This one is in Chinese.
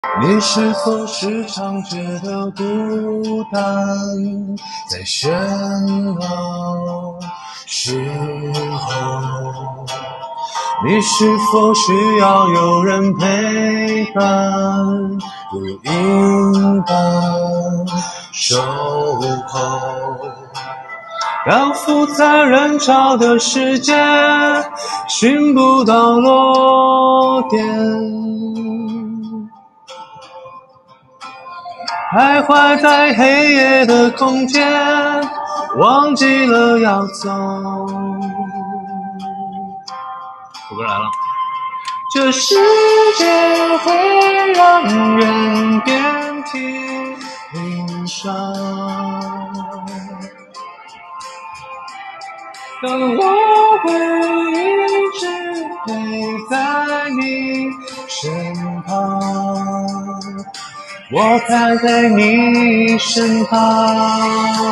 你是否时常觉得孤单，在喧闹时候？你是否需要有人陪伴，如鹰般守候？漂浮在人潮的世界，寻不到落点，徘徊在黑夜的空间，忘记了要走。副歌来了。这世界会让人遍体鳞伤，但我会一直陪在你身旁，我陪在你身旁。